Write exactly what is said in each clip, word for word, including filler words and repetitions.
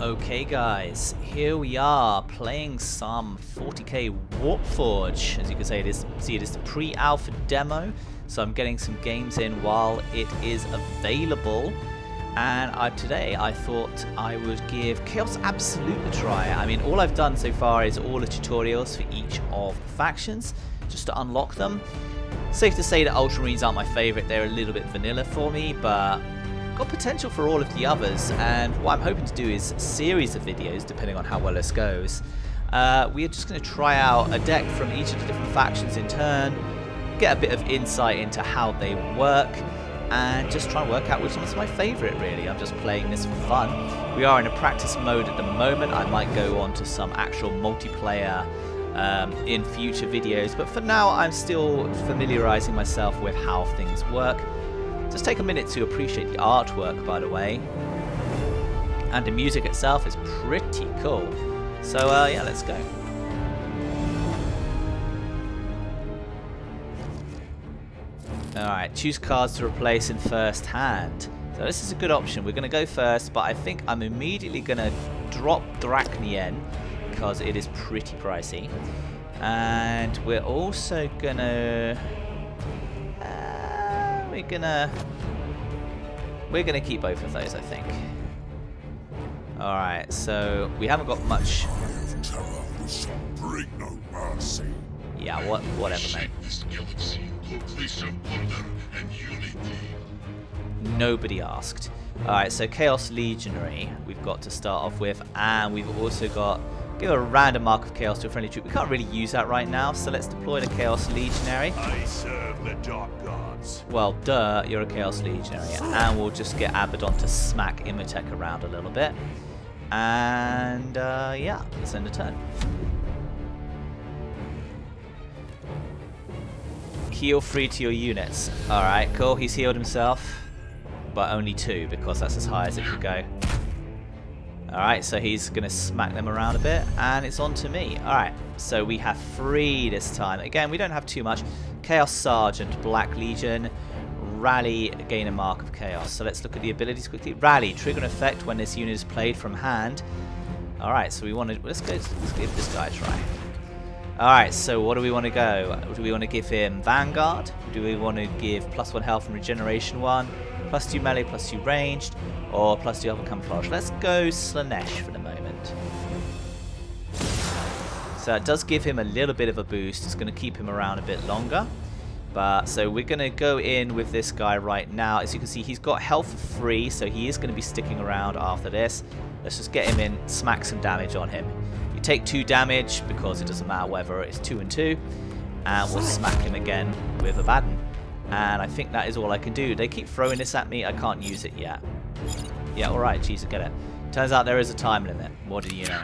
Okay guys, here we are playing some forty K Warpforge. As you can say, it is, see it is the pre-alpha demo, so I'm getting some games in while it is available. And I, today I thought I would give Chaos Absolute a try. I mean, all I've done so far is all the tutorials for each of the factions, just to unlock them. Safe to say that Ultramarines aren't my favourite, they're a little bit vanilla for me, but got potential for all of the others, and what I'm hoping to do is a series of videos, depending on how well this goes. Uh, we are just going to try out a deck from each of the different factions in turn, get a bit of insight into how they work, and just try and work out which one's my favourite really. I'm just playing this for fun. We are in a practice mode at the moment. I might go on to some actual multiplayer um, in future videos, but for now I'm still familiarising myself with how things work. Just take a minute to appreciate the artwork, by the way, and the music itself is pretty cool. So uh, yeah, let's go. Alright, choose cards to replace in first hand. So this is a good option. We're going to go first, but I think I'm immediately going to drop Drachnien because it is pretty pricey. And we're also going to... We're gonna we're gonna keep both of those, I think. All right, so we haven't got much. Yeah, what whatever, mate. Nobody asked. All right, so Chaos Legionary we've got to start off with, and we've also got give a random mark of chaos to a friendly troop. We can't really use that right now, so let's deploy the Chaos Legionary. I serve the Dark Gods. Well, duh, you're a Chaos Legionary. And we'll just get Abaddon to smack Imhotep around a little bit. And, uh, yeah, let's end the turn. Heal three to your units. Alright, cool. He's healed himself. But only two, because that's as high as it could go. Alright, so he's going to smack them around a bit, and it's on to me. Alright, so we have three this time. Again, we don't have too much. Chaos Sergeant, Black Legion, Rally, gain a mark of Chaos. So let's look at the abilities quickly. Rally, trigger an effect when this unit is played from hand. Alright, so we want to, let's go, let's give this guy a try. Alright, so what do we want to go? Do we want to give him Vanguard? Do we want to give plus one health and regeneration one? Plus two melee, plus two ranged, or plus two health and camouflage? Let's go Slaanesh for the moment. So it does give him a little bit of a boost. It's going to keep him around a bit longer. But so we're going to go in with this guy right now. As you can see, he's got health for free, so he is going to be sticking around after this. Let's just get him in, smack some damage on him. You take two damage because it doesn't matter whether it's two and two, and we'll smack him again with Abaddon. And I think that is all I can do. They keep throwing this at me. I can't use it yet. Yeah, alright, jeez, I get it. Turns out there is a time limit. What do you know?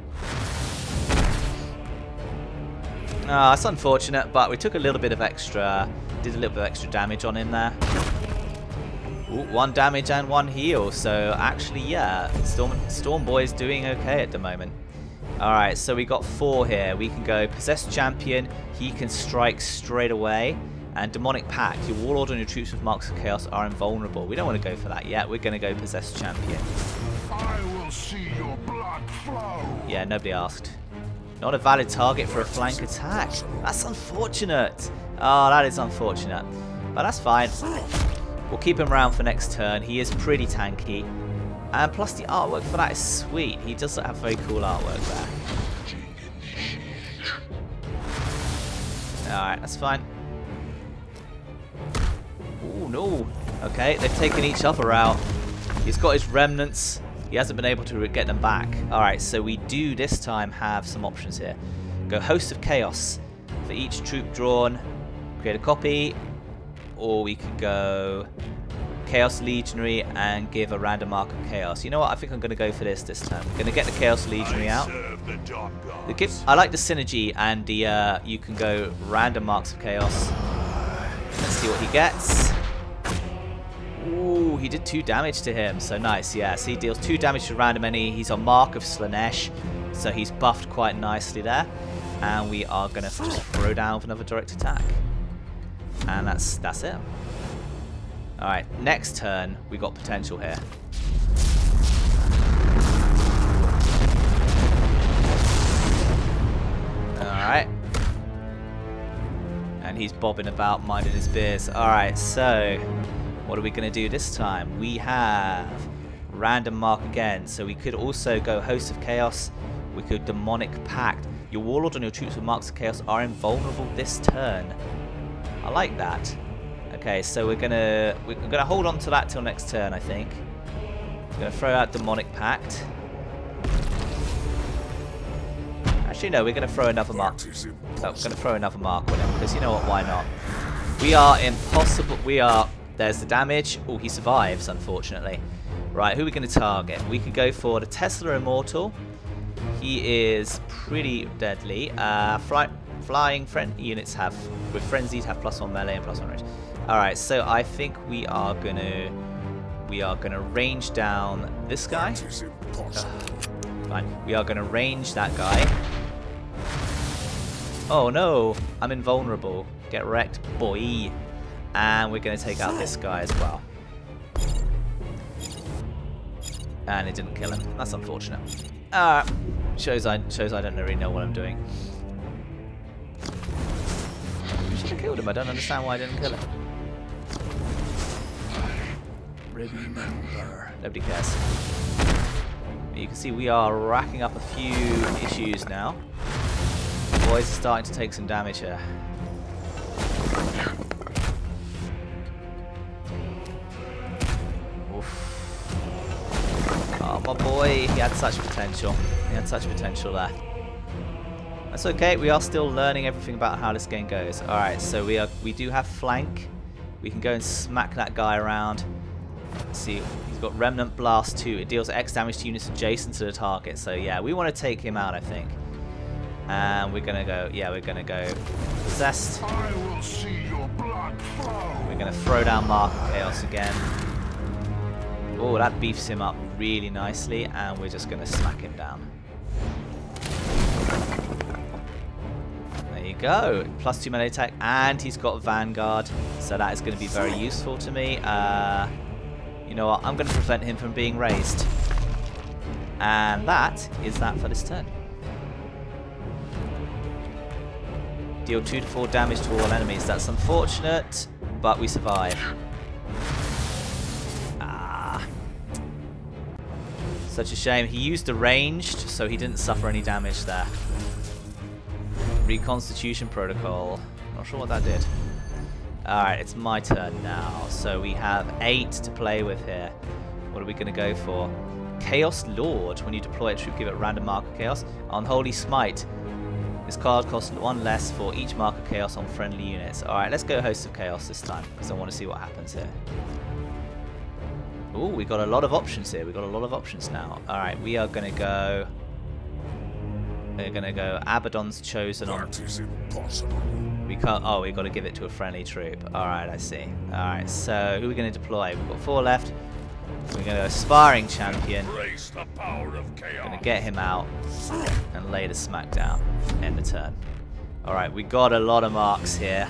Ah, it's unfortunate, but we took a little bit of extra, did a little bit of extra damage on him there. Ooh, one damage and one heal. So actually, yeah, Storm, Storm Boy's doing okay at the moment. Alright, so we got four here. We can go Possessed Champion. He can strike straight away. And Demonic Pact, your warlord and your troops with marks of chaos are invulnerable. We don't want to go for that yet. We're going to go Possessed Champion. I will see your blood flow. Yeah, nobody asked. Not a valid target for a flank attack. That's unfortunate. Oh, that is unfortunate. But that's fine. We'll keep him around for next turn. He is pretty tanky. And plus the artwork for that is sweet. He does have very cool artwork there. Alright, that's fine. Oh no. Okay, they've taken each other out. He's got his remnants. He hasn't been able to get them back. Alright, so we do this time have some options here. Go Host of Chaos. For each troop drawn, create a copy. Or we could go Chaos Legionary and give a random mark of Chaos. You know what? I think I'm going to go for this this time. I'm going to get the Chaos Legionary out. The give, I like the synergy, and the uh, you can go random marks of Chaos. Let's see what he gets. Ooh, he did two damage to him, so nice. Yeah, so he deals two damage to random enemy. He's on mark of Slaanesh, so he's buffed quite nicely there. And we are going to just throw down with another direct attack. And that's that's it. Alright, next turn, we got potential here. Alright. And he's bobbing about, minding his biz. Alright, so what are we going to do this time? We have random mark again. So we could also go Host of Chaos. We could Demonic Pact. Your warlord and your troops with marks of chaos are invulnerable this turn. I like that. Okay, so we're gonna we're gonna hold on to that till next turn, I think. We're gonna throw out Demonic Pact. Actually, no, we're gonna throw another mark. Oh, we're gonna throw another mark on him because you know what? Why not? We are impossible. We are. There's the damage. Oh, he survives, unfortunately. Right, who are we gonna target? We could go for the Tesla Immortal. He is pretty deadly. Uh, fly, flying friend units have with frenzied have plus one melee and plus one range. All right, so I think we are gonna we are gonna range down this guy. Ugh, fine. We are gonna range that guy. Oh no, I'm invulnerable. Get wrecked, boy. And we're gonna take out this guy as well. And it didn't kill him. That's unfortunate. Ah, shows I shows I don't really know what I'm doing. We should have killed him. I don't understand why I didn't kill him. Remember. Nobody cares. You can see we are racking up a few issues now. The boys are starting to take some damage here. Oh, my boy, he had such potential. He had such potential there. That's okay, we are still learning everything about how this game goes. Alright, so we are we do have flank. We can go and smack that guy around. Let's see, he's got Remnant Blast two. It deals X damage to units adjacent to the target. So yeah, we want to take him out, I think. And we're gonna go, yeah, we're gonna go Possessed. I will see your blood flow. We're gonna throw down Mark of Chaos again. Oh, that beefs him up really nicely, and we're just gonna smack him down. There you go, plus two melee attack, and he's got Vanguard, so that is going to be very useful to me. Uh, you know what? I'm going to prevent him from being raised, and that is that for this turn. Deal two to four damage to all enemies. That's unfortunate, but we survive. Ah, such a shame. He used the ranged, so he didn't suffer any damage there. Reconstitution Protocol. Not sure what that did. Alright, it's my turn now. So we have eight to play with here. What are we going to go for? Chaos Lord. When you deploy a troop, give it random mark of chaos. Unholy Smite. This card costs one less for each mark of chaos on friendly units. Alright, let's go Host of Chaos this time, because I want to see what happens here. Ooh, we got a lot of options here. We got a lot of options now. Alright, we are going to go... We're gonna go Abaddon's Chosen on. That is impossible. We can't. Oh, we got to give it to a friendly troop. All right, I see. All right, so who are we gonna deploy? We've got four left. We're gonna go Sparring Champion. Embrace the power of chaos. Gonna get him out and lay the smack down. End the turn. All right, we got a lot of marks here.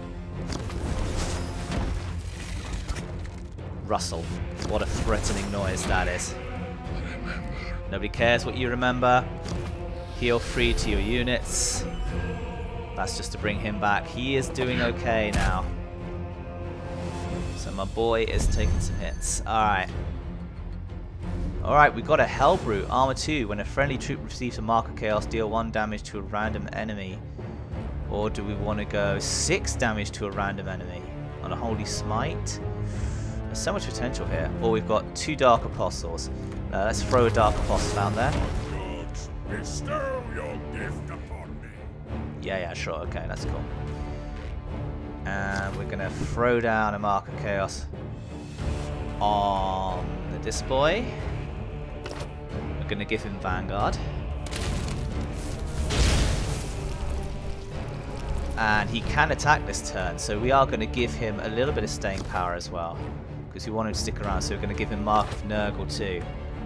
Rustle. What a threatening noise that is. Nobody cares what you remember. Heal free to your units. That's just to bring him back. He is doing okay now. So my boy is taking some hits. Alright. Alright, we got a Hellbrute. Armor two. When a friendly troop receives a mark of chaos, deal one damage to a random enemy. Or do we want to go six damage to a random enemy on a Holy Smite? There's so much potential here. Or we've got two Dark Apostles. Uh, let's throw a Dark Apostle down there. Bestow your gift upon me. Yeah, yeah, sure, okay, that's cool. And we're gonna throw down a Mark of Chaos on this boy. We're gonna give him Vanguard. And he can attack this turn, so we are gonna give him a little bit of staying power as well. Because we want him to stick around, so we're gonna give him Mark of Nurgle too.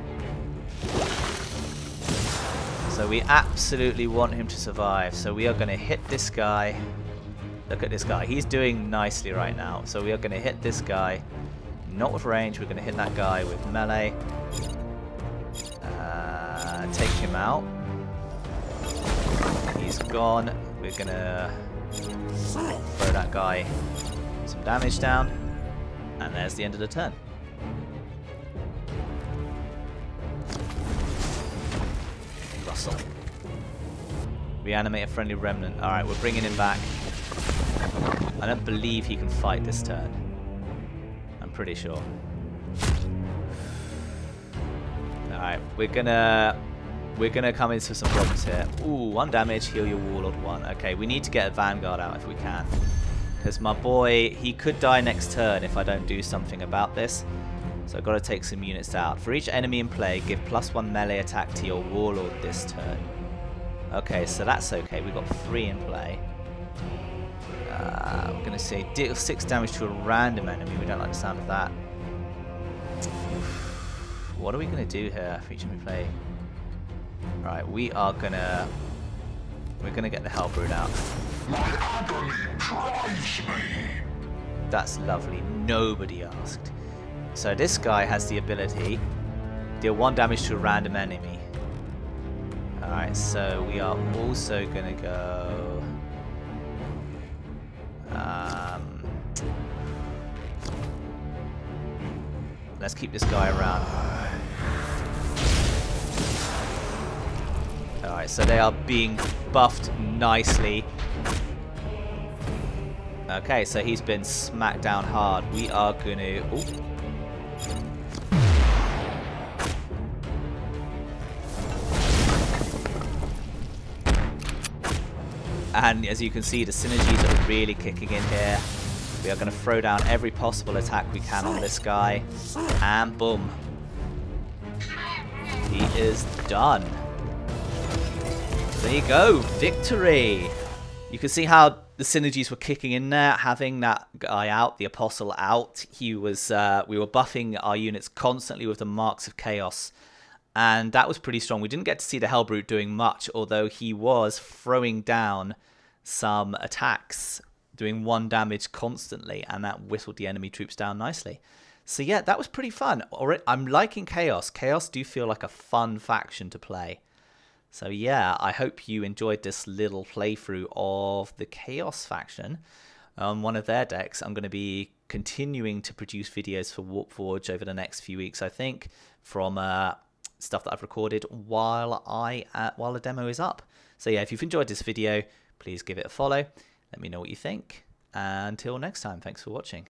So we absolutely want him to survive. So we are going to hit this guy. Look at this guy. He's doing nicely right now. So we are going to hit this guy. Not with range. We're going to hit that guy with melee. Uh, take him out. He's gone. We're gonna throw that guy some damage down. And there's the end of the turn. Russell. Reanimate a friendly remnant. Alright, we're bringing him back. I don't believe he can fight this turn. I'm pretty sure. Alright, we're gonna we're gonna come into some problems here. Ooh, one damage, heal your warlord one. Okay, we need to get a vanguard out if we can. Because my boy, he could die next turn if I don't do something about this. So I've got to take some units out. For each enemy in play, give plus one melee attack to your warlord this turn. Okay, so that's okay. We've got three in play. Uh, we're going to say deal six damage to a random enemy. We don't like the sound of that. What are we going to do here for each enemy play? Right, we are going to... We're going to get the Hellbrood out. My agony drives me. That's lovely. Nobody asked. So this guy has the ability deal one damage to a random enemy. Alright, so we are also going to go... Um, let's keep this guy around. Alright, so they are being buffed nicely. Okay, so he's been smacked down hard. We are going to... Ooh. And as you can see, the synergies are really kicking in here. We are going to throw down every possible attack we can on this guy. And boom. He is done. There you go. Victory. You can see how the synergies were kicking in there. Having that guy out, the Apostle out. He was. Uh, we were buffing our units constantly with the Marks of Chaos. And that was pretty strong. We didn't get to see the Hellbrute doing much, although he was throwing down some attacks, doing one damage constantly, and that whistled the enemy troops down nicely. So yeah, that was pretty fun. I'm liking Chaos. Chaos do feel like a fun faction to play. So yeah, I hope you enjoyed this little playthrough of the Chaos faction on one of their decks. I'm going to be continuing to produce videos for Warpforge over the next few weeks, I think, from... Uh, stuff that I've recorded while I uh, while the demo is up. So yeah, if you've enjoyed this video, please give it a follow. Let me know what you think. Until next time, thanks for watching.